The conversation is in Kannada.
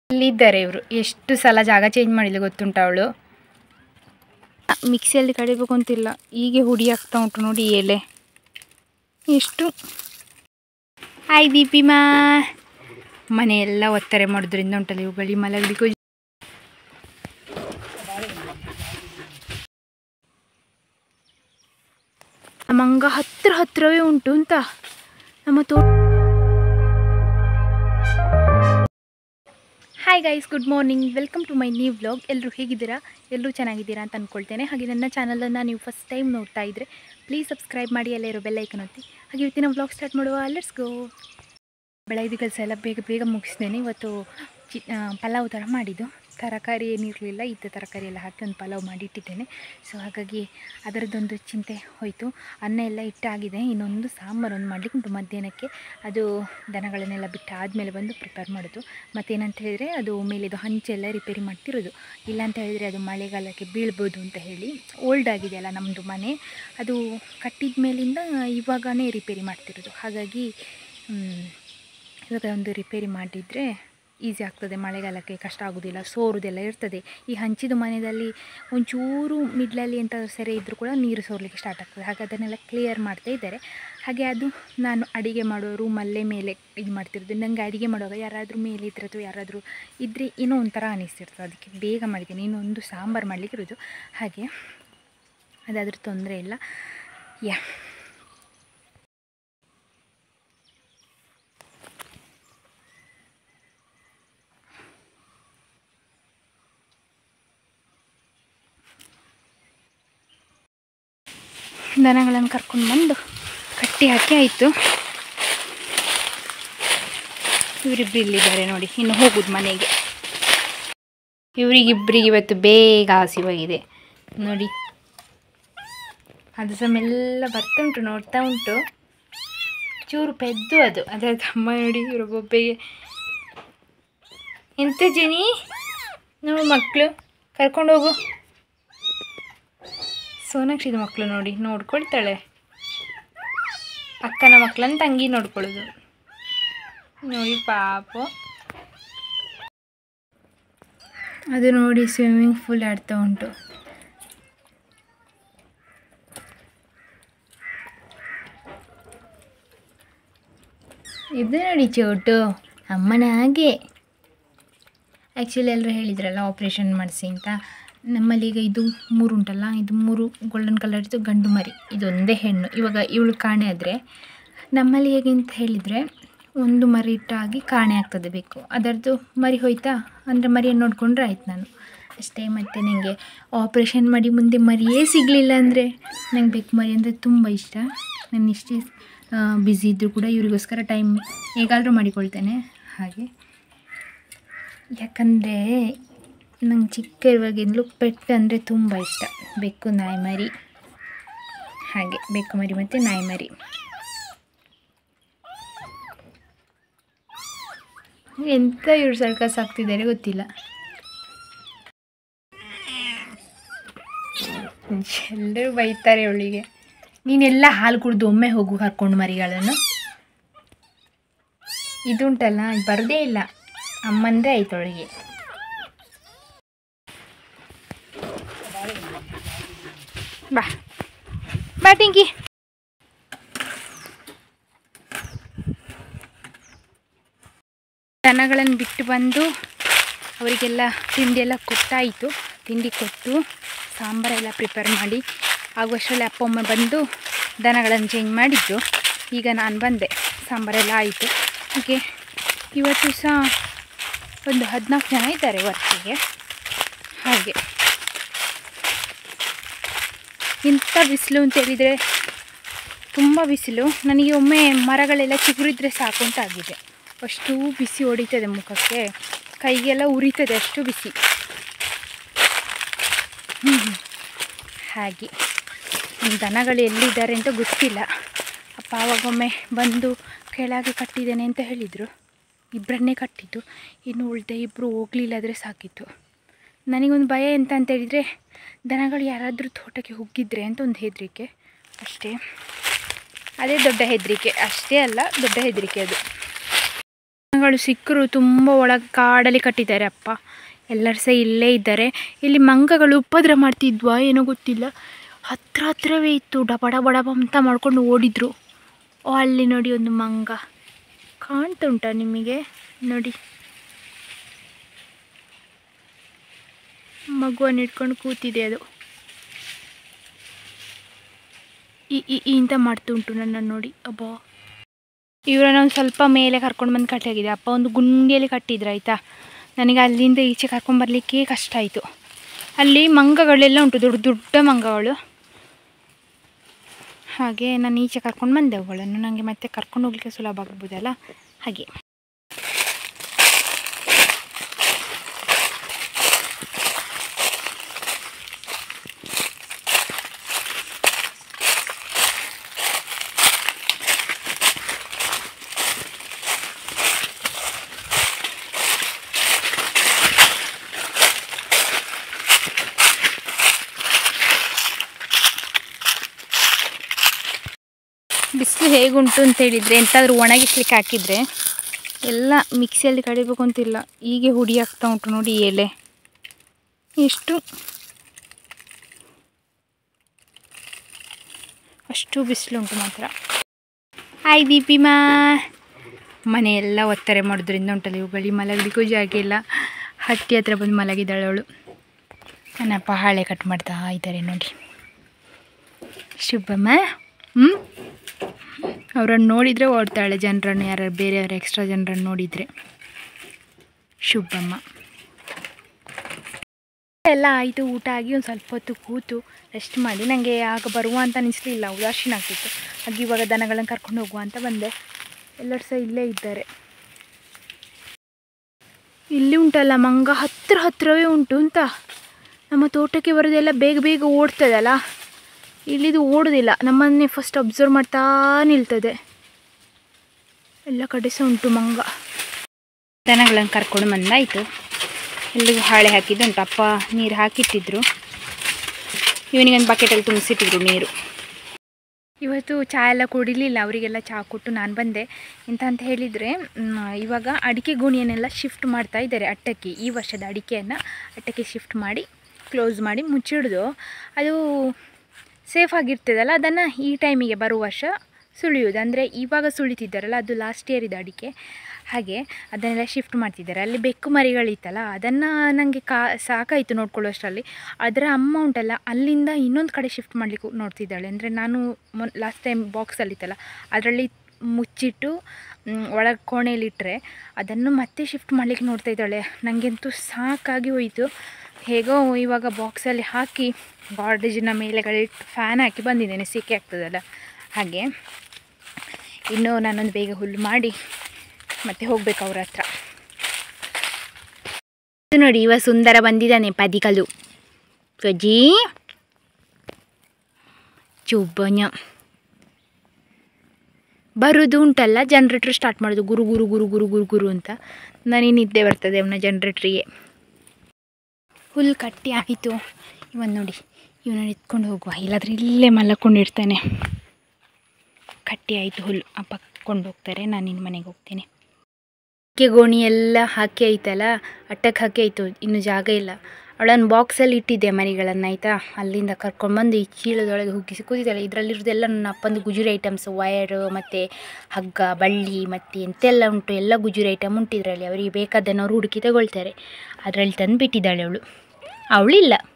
ಇಲ್ಲಿದ್ದಾರೆ ಇವರು. ಎಷ್ಟು ಸಲ ಜಾಗ ಚೇಂಜ್ ಮಾಡಿಲ್ಲ ಗೊತ್ತುಂಟ ಅವಳು. ಮಿಕ್ಸಿಯಲ್ಲಿ ಕಡಿಬೇಕು ಅಂತಿಲ್ಲ, ಹೀಗೆ ಹುಡಿ ಆಗ್ತಾ ಉಂಟು ನೋಡಿ ಎಲೆ ಎಷ್ಟು. ಹಾಯ್ ದೀಪಿಮಾ. ಮನೆಯೆಲ್ಲ ಒತ್ತಾರೆ ಮಾಡೋದ್ರಿಂದ ಉಂಟಲ್ಲ ಇವುಗಳಿಗೆ ಮಲಗಲಿಕ್ಕೂ ಮಂಗ ಹತ್ರವೇ ಉಂಟು ಅಂತ ನಮ್ಮ hi guys, good morning, welcome to my new vlog. ಎಲ್ಲರೂ ಹೇಗಿದ್ದೀರಾ? ಎಲ್ಲರೂ ಚೆನ್ನಾಗಿದ್ದೀರಾ ಅಂತ ಅಂದ್ಕೊಳ್ತೇನೆ. ಹಾಗೆ ನನ್ನ ಚಾನಲನ್ನು ನೀವು ಫಸ್ಟ್ ಟೈಮ್ ನೋಡ್ತಾ ಇದ್ದರೆ ಪ್ಲೀಸ್ ಸಬ್ಸ್ಕ್ರೈಬ್ ಮಾಡಿ, ಅಲ್ಲೇ ಇರೋ ಬೆಲ್ ಐಕನ್ ಒತ್ತಿ. ಹಾಗೆ ಇವತ್ತಿನ ವ್ಲಾಗ್ ಸ್ಟಾರ್ಟ್ ಮಾಡುವ. Let's go. ಬೆಳಗ್ಗೆ ಕೆಲಸ ಎಲ್ಲ ಬೇಗ ಮುಗಿಸ್ತೇನೆ. ಇವತ್ತು ಪಲಾವ್ ಥರ ಮಾಡಿದ್ದು, ತರಕಾರಿ ಏನಿರಲಿಲ್ಲ, ಇದ್ದ ತರಕಾರಿ ಎಲ್ಲ ಹಾಕಿ ಒಂದು ಪಲಾವ್ ಮಾಡಿಟ್ಟಿದ್ದೇನೆ. ಸೊ ಹಾಗಾಗಿ ಅದರದ್ದೊಂದು ಚಿಂತೆ ಹೋಯಿತು. ಅನ್ನ ಎಲ್ಲ ಇಟ್ಟಾಗಿದೆ, ಇನ್ನೊಂದು ಸಾಂಬಾರು ಒಂದು ಮಾಡಲಿಕ್ಕೆ ಉಂಟು ಮಧ್ಯಾಹ್ನಕ್ಕೆ. ಅದು ದನಗಳನ್ನೆಲ್ಲ ಬಿಟ್ಟು ಆದಮೇಲೆ ಬಂದು ಪ್ರಿಪೇರ್ ಮಾಡೋದು. ಮತ್ತೇನಂತ ಹೇಳಿದರೆ ಅದು ಮೇಲಿದು ಹಂಚೆಲ್ಲ ರಿಪೇರಿ ಮಾಡ್ತಿರೋದು. ಇಲ್ಲಾಂತ ಹೇಳಿದರೆ ಅದು ಮಳೆಗಾಲಕ್ಕೆ ಬೀಳ್ಬೋದು ಅಂತ ಹೇಳಿ. ಓಲ್ಡ್ ಆಗಿದೆ ಅಲ್ಲ ನಮ್ಮದು ಮನೆ, ಅದು ಕಟ್ಟಿದ ಮೇಲಿಂದ ಇವಾಗನೇ ರಿಪೇರಿ ಮಾಡ್ತಿರೋದು. ಹಾಗಾಗಿ ಇವಾಗ ಒಂದು ರಿಪೇರಿ ಮಾಡಿದರೆ ಈಸಿ ಆಗ್ತದೆ, ಮಳೆಗಾಲಕ್ಕೆ ಕಷ್ಟ ಆಗೋದಿಲ್ಲ, ಸೋರುದೆಲ್ಲ ಇರ್ತದೆ. ಈ ಹಂಚಿದ ಮನೆಯಲ್ಲಿ ಒಂಚೂರು ಮಿಡ್ಲಲ್ಲಿ ಎಂಥ ಸೆರೆ ಇದ್ದರೂ ಕೂಡ ನೀರು ಸೋರಲಿಕ್ಕೆ ಸ್ಟಾರ್ಟ್ ಆಗ್ತದೆ. ಹಾಗೆ ಅದನ್ನೆಲ್ಲ ಕ್ಲಿಯರ್ ಮಾಡ್ತಾ ಇದ್ದಾರೆ. ಹಾಗೆ ಅದು ನಾನು ಅಡುಗೆ ಮಾಡೋ ರೂಮಲ್ಲೇ ಮೇಲೆ ಇದು ಮಾಡ್ತಿರೋದು. ನನಗೆ ಅಡುಗೆ ಮಾಡುವಾಗ ಯಾರಾದರೂ ಮೇಲೆ ಇದ್ರೆ ಅಥವಾ ಯಾರಾದರೂ ಇದ್ದರೆ ಏನೋ ಒಂಥರ ಅನಿಸ್ತಿರ್ತದೆ, ಅದಕ್ಕೆ ಬೇಗ ಮಾಡಿದ್ದೀನಿ. ಇನ್ನೊಂದು ಸಾಂಬಾರು ಮಾಡಲಿಕ್ಕಿರೋದು, ಹಾಗೆ ಅದಾದರೂ ತೊಂದರೆ ಇಲ್ಲ. ದನಗಳನ್ನು ಕರ್ಕೊಂಡು ಬಂದು ಕಟ್ಟಿ ಹಾಕಿ ಆಯಿತು. ಇವರಿಬ್ಬರು ಇಲ್ಲಿದ್ದಾರೆ ನೋಡಿ, ಇನ್ನು ಹೋಗೋದು ಮನೆಗೆ. ಇವರಿಗಿಬ್ಬರಿಗೆ ಇವತ್ತು ಬೇಗ ಹಸಿವಾಗಿದೆ ನೋಡಿ. ಅದು ಸಹ ಮೆಲ್ಲ ಬರ್ತಾ ಉಂಟು, ನೋಡ್ತಾ ಉಂಟು. ಚೂರು ಪೆದ್ದು ಅದು, ಅದರ ತಮ್ಮ ನೋಡಿ ಇವರು ಬೊಬ್ಬೆಗೆ. ಎಂತ ಜನಿ ನೋಡು, ಮಕ್ಕಳು ಕರ್ಕೊಂಡು ಹೋಗು. ಸೋನಾಕ್ಷಿದ ಮಕ್ಕಳು ನೋಡಿ, ನೋಡ್ಕೊಳ್ತಾಳೆ. ಅಕ್ಕನ ಮಕ್ಕಳನ್ನು ತಂಗಿ ನೋಡ್ಕೊಳ್ಳೋದು ನೋಡಿ, ಪಾಪ. ಅದು ನೋಡಿ ಸ್ವಿಮ್ಮಿಂಗ್ ಪೂಲ್ ಆಡ್ತಾ ಉಂಟು. ಇದು ನೋಡಿ ಚೋಟು ಅಮ್ಮನ ಹಾಗೆ. ಆ್ಯಕ್ಚುಲಿ ಎಲ್ಲರೂ ಹೇಳಿದ್ರಲ್ಲ ಆಪ್ರೇಷನ್ ಮಾಡಿಸಿ ಅಂತ. ನಮ್ಮಲ್ಲಿ ಈಗ ಇದು 3 ಉಂಟಲ್ಲ, ಇದು 3 ಗೋಲ್ಡನ್ ಕಲರ್ದು ಗಂಡು ಮರಿ, ಇದೊಂದೇ ಹೆಣ್ಣು. ಇವಾಗ ಇವಳು ಕಾಣೆ ಆದರೆ ನಮ್ಮಲ್ಲಿ ಹೇಗೆ ಅಂತ ಹೇಳಿದರೆ, ಒಂದು ಮರಿ ಇಟ್ಟಾಗಿ ಕಾಣೆ ಆಗ್ತದೆ ಬೇಕು. ಅದರದ್ದು ಮರಿ ಹೋಯ್ತಾ ಅಂದರೆ ಮರಿಯನ್ನು ನೋಡಿಕೊಂಡ್ರೆ ಆಯ್ತು ನಾನು ಅಷ್ಟೇ. ಮತ್ತು ನನಗೆ ಆಪ್ರೇಷನ್ ಮಾಡಿ ಮುಂದೆ ಮರಿಯೇ ಸಿಗಲಿಲ್ಲ ಅಂದರೆ ನಂಗೆ ಬೇಕು ಮರಿ ಅಂದರೆ ತುಂಬ ಇಷ್ಟ. ನಾನು ಇಷ್ಟೇ ಬ್ಯುಸಿ ಇದ್ದರೂ ಕೂಡ ಇವರಿಗೋಸ್ಕರ ಟೈಮ್ ಹೇಗಾದರೂ ಮಾಡಿಕೊಳ್ತೇನೆ. ಹಾಗೆ ಯಾಕಂದರೆ ನಂಗೆ ಚಿಕ್ಕ ಇರುವಾಗಿಂದಲೂ ಪೆಟ್ ಅಂದರೆ ತುಂಬ ಇಷ್ಟ. ಬೆಕ್ಕು, ನಾಯಿ ಮರಿ, ಹಾಗೆ ಬೆಕ್ಕು ಮರಿ ಮತ್ತು ನಾಯಿ ಮರಿ. ಎಂತ ಇವ್ರು ಸರ್ಕಸ್ ಆಗ್ತಿದ್ದಾರೆ ಗೊತ್ತಿಲ್ಲ. ಎಲ್ಲರೂ ಬೈತಾರೆ ಅವಳಿಗೆ, ನೀನೆಲ್ಲ ಹಾಲು ಕುಡಿದು ಒಮ್ಮೆ ಹೋಗು ಕರ್ಕೊಂಡು ಮರಿಗಳನ್ನು. ಇದುಂಟಲ್ಲ ಬರೋದೇ ಇಲ್ಲ, ಅಮ್ಮಂದೇ ಆಯ್ತು ಅವಳಿಗೆ. ಬಾ ಬಾ ಟಿಂಕಿ. ದನಗಳನ್ನು ಬಿಟ್ಟು ಬಂದು ಅವರಿಗೆಲ್ಲ ತಿಂಡಿಯೆಲ್ಲ ಕೊಟ್ಟಾಯಿತು. ತಿಂಡಿ ಕೊಟ್ಟು ಸಾಂಬಾರೆಲ್ಲ ಪ್ರಿಪೇರ್ ಮಾಡಿ ಆಗುವಷ್ಟರಲ್ಲಿ ಅಪ್ಪ ಅಮ್ಮ ಬಂದು ದನಗಳನ್ನು ಚೇಂಜ್ ಮಾಡಿದ್ದು. ಈಗ ನಾನು ಬಂದೆ, ಸಾಂಬಾರೆಲ್ಲ ಆಯಿತು. ಹಾಗೆ ಇವತ್ತು ಸಹ ಒಂದು 14 ಜನ ಇದ್ದಾರೆ ವರ್ಕಿಗೆ. ಹಾಗೆ ಇಂಥ ಬಿಸಿಲು ಅಂತೇಳಿದರೆ ತುಂಬ ಬಿಸಿಲು. ನನಗೆ ಒಮ್ಮೆ ಮರಗಳೆಲ್ಲ ಚಿಗುರಿದ್ರೆ ಸಾಕು ಅಂತ ಆಗಿದೆ. ಅಷ್ಟು ಬಿಸಿ ಹೊಡಿತದೆ ಮುಖಕ್ಕೆ, ಕೈಗೆಲ್ಲ ಉರಿತದೆ, ಅಷ್ಟು ಬಿಸಿ. ಹಾಗೆ ದನಗಳು ಎಲ್ಲಿದ್ದಾರೆ ಅಂತ ಗೊತ್ತಿಲ್ಲ. ಅಪ್ಪ ಆವಾಗೊಮ್ಮೆ ಬಂದು ಕೆಳಗೆ ಕಟ್ಟಿದ್ದೇನೆ ಅಂತ ಹೇಳಿದರು. 2 ಕಟ್ಟಿದ್ದು, ಇನ್ನು ಉಳಿದ 2 ಹೋಗಲಿಲ್ಲಾದರೆ ಸಾಕಿತ್ತು. ನನಗೊಂದು ಭಯ ಎಂತ ಅಂತೇಳಿದರೆ, ದನಗಳು ಯಾರಾದರೂ ತೋಟಕ್ಕೆ ಹೋಗಿದ್ರೆ ಅಂತ ಒಂದು ಹೆದರಿಕೆ ಅಷ್ಟೇ. ಅದೇ ದೊಡ್ಡ ಹೆದರಿಕೆ, ಅಷ್ಟೇ ಅಲ್ಲ ದೊಡ್ಡ ಹೆದರಿಕೆ ಅದು. ಮಂಗಗಳು ಸಿಕ್ಕರು ತುಂಬ ಒಳಗೆ ಕಾಡಲ್ಲಿ ಕಟ್ಟಿದ್ದಾರೆ ಅಪ್ಪ. ಎಲ್ಲರೂ ಸಹ ಇಲ್ಲೇ ಇದ್ದಾರೆ. ಇಲ್ಲಿ ಮಂಗಗಳು ಉಪದ್ರ ಮಾಡ್ತಿದ್ವಾ ಏನೋ ಗೊತ್ತಿಲ್ಲ. ಹತ್ರವೇ ಇತ್ತು. ಡಬ ಅಂತ ಮಾಡ್ಕೊಂಡು ಓಡಿದ್ರು. ಅಲ್ಲಿ ನೋಡಿ ಒಂದು ಮಂಗ ಕಾಣ್ತಾ ಉಂಟಾ ನಿಮಗೆ? ನೋಡಿ, ಮಗುವನ್ನು ಇಟ್ಕೊಂಡು ಕೂತಿದೆ ಅದು. ಇಂತ ಮಾಡ್ತಾ ಉಂಟು ನನ್ನ ನೋಡಿ. ಅಬ್ಬಾ, ಇವರನ್ನ ಒಂದು ಸ್ವಲ್ಪ ಮೇಲೆ ಕರ್ಕೊಂಡು ಬಂದು ಕಟ್ಟಾಗಿದೆ. ಅಪ್ಪ ಒಂದು ಗುಂಡಿಯಲ್ಲಿ ಕಟ್ಟಿದ್ರು ಆಯಿತಾ. ನನಗೆ ಅಲ್ಲಿಂದ ಈಚೆ ಕರ್ಕೊಂಬರ್ಲಿಕ್ಕೆ ಕಷ್ಟ ಆಯಿತು. ಅಲ್ಲಿ ಮಂಗಗಳೆಲ್ಲ ಉಂಟು, ದೊಡ್ಡ ದೊಡ್ಡ ಮಂಗಗಳು. ಹಾಗೆ ನಾನು ಈಚೆ ಕರ್ಕೊಂಡು ಬಂದೆ ಅವುಗಳನ್ನು. ನನಗೆ ಮತ್ತೆ ಕರ್ಕೊಂಡು ಹೋಗ್ಲಿಕ್ಕೆ ಸುಲಭ ಆಗ್ಬೋದಲ್ಲ ಹಾಗೆ. ಬಿಸಿಲು ಹೇಗುಂಟು ಅಂತ ಹೇಳಿದರೆ, ಎಂತಾದರೂ ಒಣಗಿಸ್ಲಿಕ್ಕೆ ಹಾಕಿದರೆ ಎಲ್ಲ ಮಿಕ್ಸಿಯಲ್ಲಿ ಕಡಿಬೇಕು ಅಂತಿಲ್ಲ, ಹೀಗೆ ಹುಡಿ ಆಗ್ತಾ ಉಂಟು ನೋಡಿ ಎಲೆ. ಅಷ್ಟು ಬಿಸಿಲುಂಟು ಮಾತ್ರ. ಹಾಯ್ ದೀಪಿಮಾ. ಮನೆಯೆಲ್ಲ ಒತ್ತಾರೆ ಮಾಡೋದ್ರಿಂದ ಉಂಟಲ್ಲ, ಇವುಗಳಿಗೆ ಮಲಗಲಿಕ್ಕೂ ಜಾಗ ಇಲ್ಲ. ಹಟ್ಟಿ ಹತ್ರ ಬಂದು ಮಲಗಿದ್ದಾಳೆ ಅವಳು. ನನ್ನಪ್ಪ ಹಾಳೆ ಕಟ್ ಮಾಡ್ತಾ ಇದ್ದಾರೆ ನೋಡಿ. ಶುಭಮ್ಮ ಅವರನ್ನು ನೋಡಿದರೆ ಓಡ್ತಾಳೆ ಜನರನ್ನು, ಯಾರು ಬೇರೆಯವರು ಎಕ್ಸ್ಟ್ರಾ ಜನರನ್ನು ನೋಡಿದರೆ. ಶುಭಮ್ಮ ಎಲ್ಲ ಆಯಿತು. ಊಟ ಆಗಿ ಒಂದು ಸ್ವಲ್ಪ ಹೊತ್ತು ಕೂತು ರೆಸ್ಟ್ ಮಾಡಿ, ನನಗೆ ಆಗ ಬರುವ ಅಂತ ಅನಿಸ್ಲಿಲ್ಲ, ಉದಾಸೀನ ಆಗ್ತಿತ್ತು. ಹಾಗೆ ಇವಾಗ ದನಗಳನ್ನು ಕರ್ಕೊಂಡು ಹೋಗುವ ಅಂತ ಬಂದೆ. ಎಲ್ಲರೂ ಸಹ ಇಲ್ಲೇ ಇದ್ದಾರೆ. ಇಲ್ಲಿ ಉಂಟಲ್ಲ ಮಂಗ ಹತ್ರವೇ ಉಂಟು ಅಂತ. ನಮ್ಮ ತೋಟಕ್ಕೆ ಬರೋದೆಲ್ಲ ಬೇಗ ಓಡ್ತದಲ್ಲ, ಇಲ್ಲಿದು ಓಡೋದಿಲ್ಲ. ನಮ್ಮನ್ನೇ ಫಸ್ಟ್ ಅಬ್ಸರ್ವ್ ಮಾಡ್ತಾ ನಿಲ್ತದೆ. ಎಲ್ಲ ಕಡೆ ಸಹ ಉಂಟು ಮಂಗ. ದನಗಳನ್ನು ಕರ್ಕೊಂಡು ಬಂದಾಯಿತು. ಎಲ್ಲಿಗೂ ಹಾಳೆ ಹಾಕಿದ್ದುಂಟು. ಅಪ್ಪ ನೀರು ಹಾಕಿಟ್ಟಿದ್ರು. ಇವನಿಗೊಂದು ಬಕೆಟಲ್ಲಿ ತುಂಬಿಸಿಟ್ಟಿದ್ರು ನೀರು. ಇವತ್ತು ಚಹಾ ಎಲ್ಲ ಕುಡಿಲಿಲ್ಲ. ಅವರಿಗೆಲ್ಲ ಚಹಾ ಕೊಟ್ಟು ನಾನು ಬಂದೆ. ಎಂತ ಅಂತ ಹೇಳಿದರೆ, ಇವಾಗ ಅಡಿಕೆ ಗೋಣಿಯನ್ನೆಲ್ಲ ಶಿಫ್ಟ್ ಮಾಡ್ತಾ ಇದ್ದಾರೆ ಅಟ್ಟಕ್ಕೆ. ಈ ವರ್ಷದ ಅಡಿಕೆಯನ್ನು ಅಟ್ಟಕ್ಕೆ ಶಿಫ್ಟ್ ಮಾಡಿ ಕ್ಲೋಸ್ ಮಾಡಿ ಮುಚ್ಚಿಡ್ದು. ಅದು ಸೇಫ್ ಆಗಿರ್ತದಲ್ಲ, ಅದನ್ನು ಈ ಟೈಮಿಗೆ ಬರುವ ವರ್ಷ ಸುಳಿಯೋದು. ಅಂದರೆ ಇವಾಗ ಸುಳಿತಿದ್ದಾರಲ್ಲ, ಅದು ಲಾಸ್ಟ್ ಇಯರ್ ಇದೆ ಅಡಿಕೆ. ಹಾಗೆ ಅದನ್ನೆಲ್ಲ ಶಿಫ್ಟ್ ಮಾಡ್ತಿದ್ದಾರೆ. ಅಲ್ಲಿ ಬೆಕ್ಕು ಮರಿಗಳಿತ್ತಲ್ಲ, ಅದನ್ನು ನನಗೆ ಸಾಕಾಯಿತು ನೋಡ್ಕೊಳ್ಳೋಷ್ಟರಲ್ಲಿ. ಅದರ ಅಮ್ಮ ಉಂಟಲ್ಲ, ಅಲ್ಲಿಂದ ಇನ್ನೊಂದು ಕಡೆ ಶಿಫ್ಟ್ ಮಾಡಲಿಕ್ಕೆ ನೋಡ್ತಿದ್ದಾಳೆ. ಅಂದರೆ ನಾನು ಲಾಸ್ಟ್ ಟೈಮ್ ಬಾಕ್ಸಲ್ಲಿತ್ತಲ್ಲ, ಅದರಲ್ಲಿ ಮುಚ್ಚಿಟ್ಟು ಒಳಗೆ ಕೋಣೆಯಲ್ಲಿಟ್ಟರೆ ಅದನ್ನು ಮತ್ತೆ ಶಿಫ್ಟ್ ಮಾಡಲಿಕ್ಕೆ ನೋಡ್ತಾ ಇದ್ದಾಳೆ. ನನಗಂತೂ ಸಾಕಾಗಿ ಹೋಯಿತು. ಹೇಗೋ ಇವಾಗ ಬಾಕ್ಸಲ್ಲಿ ಹಾಕಿ ಗಾರ್ಡೇಜಿನ ಮೇಲೆಗಳಿಟ್ಟು ಫ್ಯಾನ್ ಹಾಕಿ ಬಂದಿದ್ದೇನೆ, ಸೆಕೆ ಆಗ್ತದಲ್ಲ ಹಾಗೆ. ಇನ್ನು ನಾನೊಂದು ಬೇಗ ಹುಲ್ಲು ಮಾಡಿ ಮತ್ತೆ ಹೋಗ್ಬೇಕು ಅವ್ರ ಹತ್ರ. ನೋಡಿ, ಇವ ಸುಂದರ ಬಂದಿದ್ದಾನೆ ಪದಿಕಲು. ಸಜ್ಜಿ ಚುಬ್ಬನ ಬರೋದು ಉಂಟಲ್ಲ, ಜನ್ರೇಟ್ರ್ ಸ್ಟಾರ್ಟ್ ಮಾಡೋದು ಗುರು ಗುರು ಗುರು ಗುರು ಗುರು ಗುರು ಅಂತ. ನನಗೆ ನಿದ್ದೆ ಬರ್ತದೆ ಅವನ ಜನ್ರೇಟ್ರಿಗೆ. ಹುಲ್ಲು ಕಟ್ಟಿ ಆಯಿತು. ಇವನು ನೋಡಿ, ಇವನನ್ನು ಎತ್ಕೊಂಡು ಹೋಗುವ, ಇಲ್ಲಾದ್ರೆ ಇಲ್ಲೇ ಮಲ್ಕೊಂಡಿರ್ತಾನೆ. ಕಟ್ಟಿ ಆಯಿತು ಹುಲ್ಲು. ಅಪ್ಪ ಕೊಂಡು ಹೋಗ್ತಾರೆ, ನಾನು ಇನ್ನು ಮನೆಗೆ ಹೋಗ್ತೇನೆ. ಅಡಿಕೆ ಗೋಣಿ ಎಲ್ಲ ಹಾಕಿ ಆಯ್ತಲ್ಲ, ಅಟ್ಟಕ್ಕೆ ಹಾಕಿ ಆಯಿತು. ಇನ್ನು ಜಾಗ ಇಲ್ಲ. ಅವಳನ್ನು ಬಾಕ್ಸಲ್ಲಿ ಇಟ್ಟಿದ್ದೆ ಮರಿಗಳನ್ನು ಆಯಿತಾ. ಅಲ್ಲಿಂದ ಕರ್ಕೊಂಡ್ಬಂದು ಈ ಚೀಲದೊಳಗೆ ಹುಗ್ಗಿಸಿ ಕೂತಿದ್ದಾಳೆ. ಇದರಲ್ಲಿರೋದೆಲ್ಲ ನನ್ನ ಅಪ್ಪಂದು ಗುಜುರಿ ಐಟಮ್ಸ್, ವಯರು ಮತ್ತು ಹಗ್ಗ, ಬಳ್ಳಿ ಮತ್ತು ಎಂತೆಲ್ಲ ಉಂಟು, ಎಲ್ಲ ಗುಜುರಿ ಐಟಮ್ ಉಂಟು ಇದರಲ್ಲಿ. ಅವರಿಗೆ ಬೇಕಾದನ್ನು ಅವರು ಹುಡುಕಿ ತಗೊಳ್ತಾರೆ. ಅದರಲ್ಲಿ ತಂದು ಬಿಟ್ಟಿದ್ದಾಳೆ ಅವಳು. ಅವಳಿಲ್ಲ.